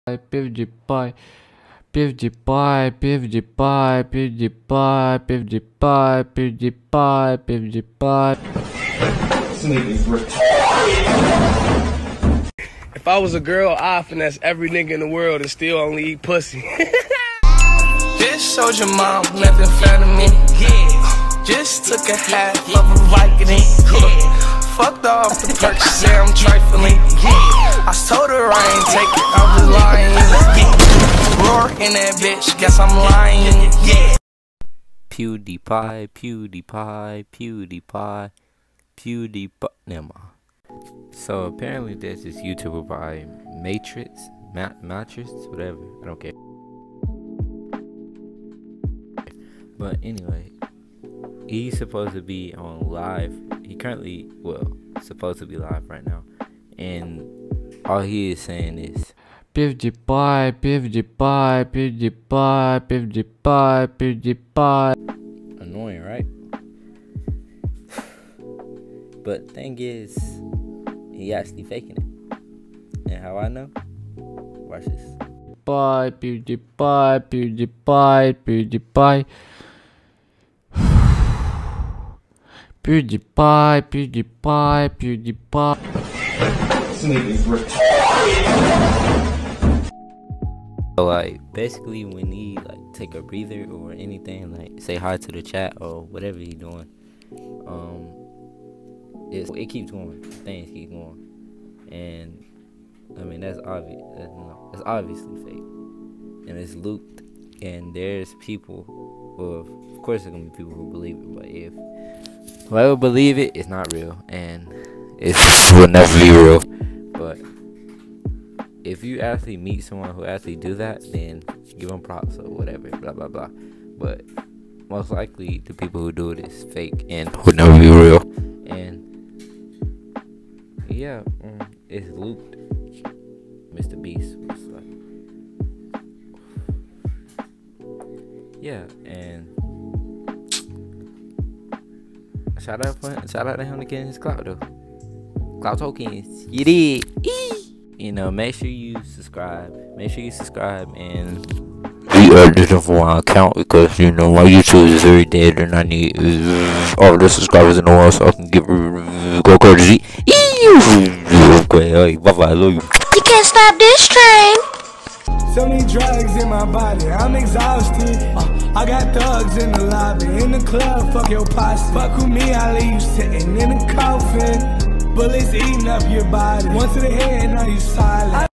PewDiePie, PewDiePie, PewDiePie, PewDiePie, PewDiePie, PewDiePie, PewDiePie. This nigga's retarded. If I was a girl, I'd finesse every nigga in the world and still only eat pussy. Just showed your mom methamphetamine. Yeah. Just took a half of a Vicodin. Fucked off the perks, say I'm trifling. Yeah. I told her I ain't take it, I'm just lying. Yeah. Roar in that bitch, guess I'm lying. Yeah. PewDiePie, PewDiePie, PewDiePie, PewDiePie. Never mind. So apparently there's this YouTuber by Matrix, whatever. I don't care. But anyway, he's supposed to be on live. He currently, supposed to be live right now. And all he is saying is PewDiePie, PewDiePie, PewDiePie, PewDiePie, PewDiePie. Annoying, right? But thing is, he actually faking it. And how I know? Watch this. PewDiePie, PewDiePie, PewDiePie. PewDiePie, PewDiePie, PewDiePie. This nigga's retarded. So like basically when he like take a breather or anything, like say hi to the chat or whatever he doing, it keeps going. Things keep going. And I mean that's obvious. That's obviously fake. And it's looped. And there's people, well, of course there's gonna be people who believe it, but if whoever believe it, it's not real, and it will never be real. But if you actually meet someone who actually do that, then give them props or whatever, blah blah blah. But most likely the people who do it is fake and would never be real. And yeah, it's looped. Mr. Beast was like, yeah, and shout out to him to getting his clout though. Clout tokens, you did. You know, make sure you subscribe. And re-register for my account because you know my YouTube is very dead and I need all the subscribers in the world so I can give go crazy. Okay, bye bye, I love you. You can't stop this train. So many drugs in my body, I'm exhausted. I got thugs in the lobby, in the club, fuck your posse. Fuck with me, I leave you sitting in a coffin. Bullets eating up your body. One to the head, now you silent.